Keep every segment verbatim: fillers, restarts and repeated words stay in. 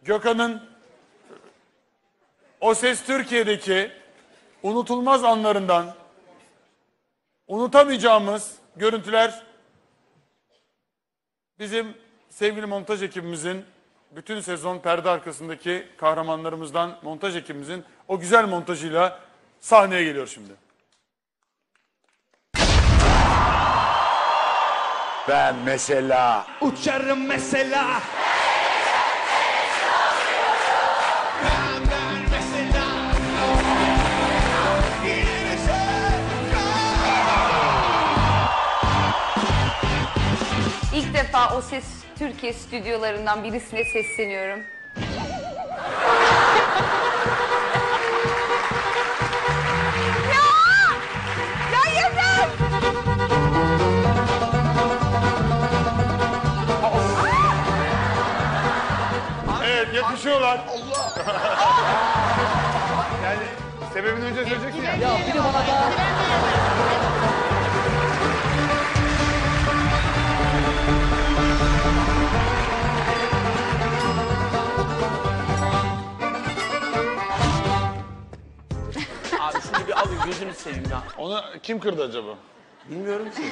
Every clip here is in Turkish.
Gökhan'ın O Ses Türkiye'deki unutulmaz anlarından unutamayacağımız görüntüler bizim sevgili montaj ekibimizin bütün sezon perde arkasındaki kahramanlarımızdan montaj ekibimizin o güzel montajıyla sahneye geliyor şimdi. Ben mesela uçarım mesela. İlk defa O Ses Türkiye stüdyolarından birisine sesleniyorum. Ya! Ya yeter! Evet, yakışıyorlar. Allah! Yani sebebini önce söyleyeceksin ya. Ya bir de bana da... Abi şunu bir alın gözünü seveyim ya. Onu kim kırdı acaba? Bilmiyorum ki.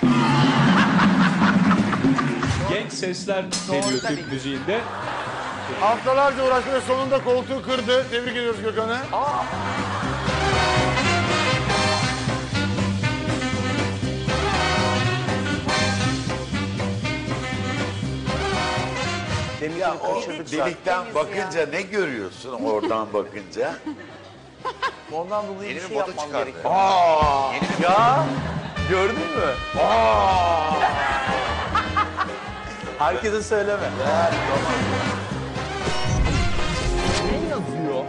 Genç sesler geliyor Türk müziğinde. Haftalarca uğraştı ve sonunda koltuğu kırdı. Tebrik ediyoruz Gökhan'ı. ya o delikten bakınca ne görüyorsun oradan bakınca? Ondan dolayı bir Yeni bir şey moda yapmam çıkardı. gerekiyor. Aa! Ya gördün mü? Aa! Herkese söyleme. Ne yazıyor?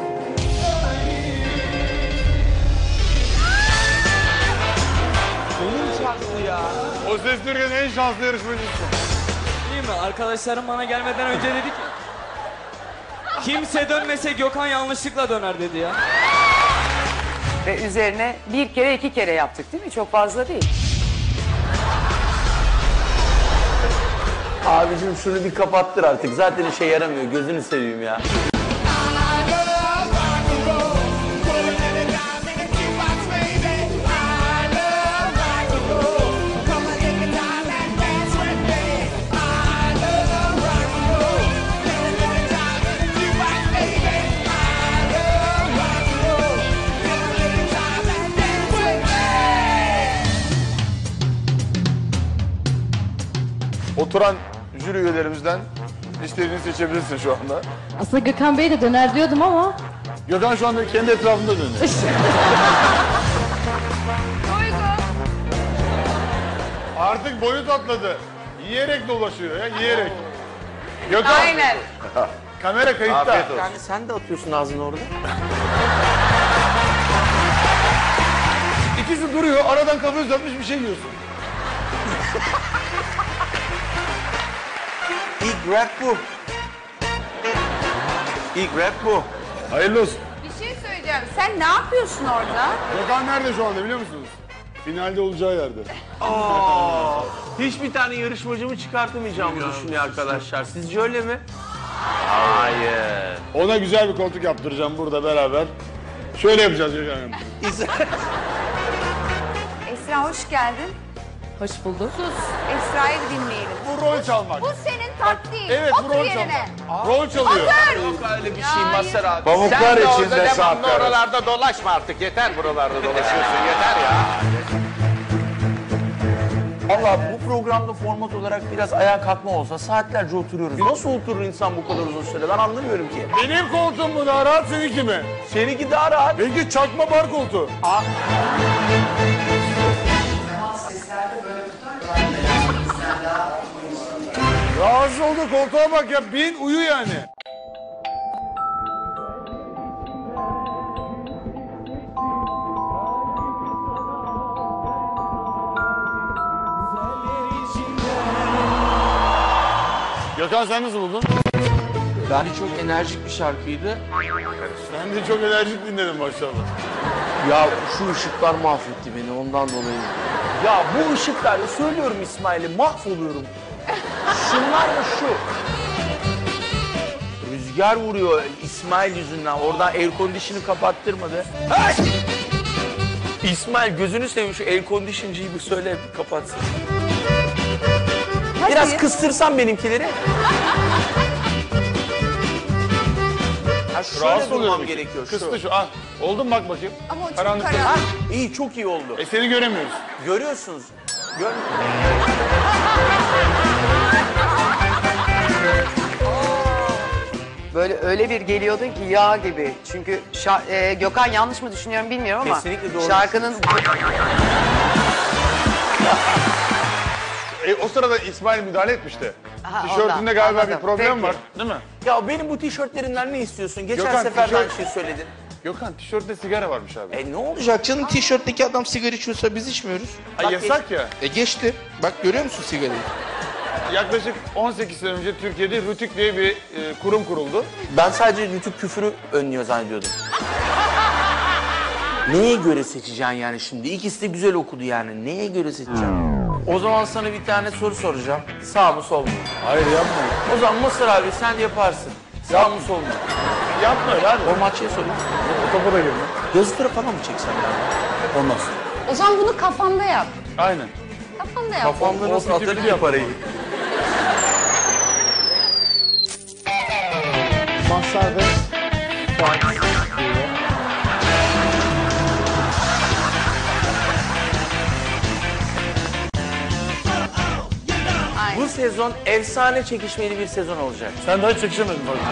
Onun şarkısı ya. O Ses Türkiye'nin en şanslı yarışmacısı. Değil mi? Arkadaşlarım bana gelmeden önce dedi ki kimse dönmese Gökhan yanlışlıkla döner dedi ya. Ve üzerine bir kere iki kere yaptık değil mi? Çok fazla değil. Abicim şunu bir kapattır artık. Zaten işe yaramıyor. Gözünü seveyim ya. Oturan jüri üyelerimizden istediğini seçebilirsin şu anda. Aslında Gökhan Bey de döner diyordum ama Gökhan şu anda kendi etrafında dönüyor. Duygu. Artık boyut atladı. Yiyerek dolaşıyor ya, yiyerek. Gökhan, Aynen. kamera kayıtta. Afiyet olsun. Yani sen de atıyorsun ağzını orada. İkisi duruyor, aradan kafa uzatmış bir şey yiyorsun. İlk rap bu. İlk rap bu. Hayırlı olsun. Bir şey söyleyeceğim. Sen ne yapıyorsun orada? Gökhan nerede şu anda biliyor musunuz? Finalde olacağı yerde. Aa, hiçbir tane yarışmacımı çıkartamayacağımı düşünüyor arkadaşlar. Sizce öyle mi? Hayır. Ona güzel bir koltuk yaptıracağım burada beraber. Şöyle yapacağız Gökhan'ım. Esra hoş geldin. Hoş bulduk. Sus. Esra'yı dinleyelim. Bu rol çalmak. Bu senin taktiğin. Evet, bu Otur rol yerine. çalmak. Rol çalıyor. Yok öyle bir şey Mazhar abi. Pamuklar içinde saklar. Oralarda dolaşma artık. Yeter buralarda dolaşıyorsun. Yeter ya. Valla bu programda format olarak biraz ayağa kalkma olsa saatlerce oturuyoruz. Nasıl oturur insan bu kadar uzun süre? Ben anlamıyorum ki. Benim koltuğum bu daha rahat, seninki mi? Seninki daha rahat. Benimki çakma bar koltuğu. Aa, Rahatsız oldu koltuğa bak ya. Bin uyu yani. Gökhan sen nasıl buldun? bence çok enerjik bir şarkıydı. Ben de çok enerjik dinledim maşallah. Ya şu ışıklar mahvetti beni ondan dolayı. Ya bu ışıklarla söylüyorum İsmail'e mahvoluyorum. Şunlar da şu. Rüzgar rüzgar vuruyor İsmail yüzünden. Oradan air condition'ı kapattırmadı. Ay! İsmail gözünü seveyim şu air condition'cıyı bir söyle bir kapatsın. Biraz kıstırsan benimkileri. Ha şöyle Rahatsız durmam oluyorum. gerekiyor. Şu. Kıstı şu. Ah, oldu mu bak bakayım. Ama o çok Karanlıkta. karanlık. Ha, iyi çok iyi oldu. E seni göremiyoruz. Görüyorsunuz. Gör Böyle öyle bir geliyordun ki yağ gibi. Çünkü şa- e, Gökhan yanlış mı düşünüyorum bilmiyorum ama Kesinlikle doğru. şarkının E, o sırada İsmail müdahale etmişti. Aha, Tişörtünde ondan, galiba anladım. bir problem Peki. var. Değil mi? Ya benim bu tişörtlerinden ne istiyorsun? Geçen Gökhan, sefer de aynı tişört- şeyi söyledin. Gökhan tişörtte sigara varmış abi. E ne olacak? Olacak canım, tişörtteki adam sigara içiyorsa biz içmiyoruz. Ay, yasak ya. E geçti. Bak görüyor musun sigarayı? Yaklaşık on sekiz sene önce Türkiye'de Rütük diye bir e, kurum kuruldu. Ben sadece YouTube küfürü önlüyor zannediyordum. Neye göre seçeceksin yani şimdi? İkisi de güzel okudu yani. Neye göre seçeceksin? O zaman sana bir tane soru soracağım. Sağ mı sol mu? Hayır yapmayın. O zaman Mısır abi sen yaparsın. Sağ mı sol mu? Yapma öyle abi. O maçıya sorayım. O topa da girme. Yazıları falan mı çeksen ya? Olmaz. O zaman bunu kafanda yap. Aynen. Kafanda yap. Kafamda nasıl O atarım fikri ya parayı? Mahsarda Bu sezon efsane çekişmeli bir sezon olacak. Sen daha hiç çekişemedin bak.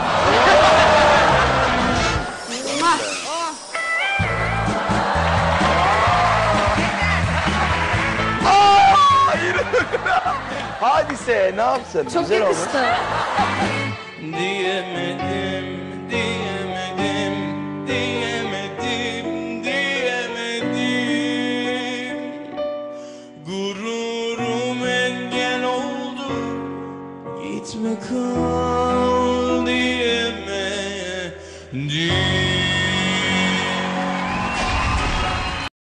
Hadise ne yapsın? Çok Güzel olmuş. yakıştı. Diyemedim, diyemedim, diyemedim, diyemedim. Gururum engel oldu, gitme kal diyeme, diyemedim.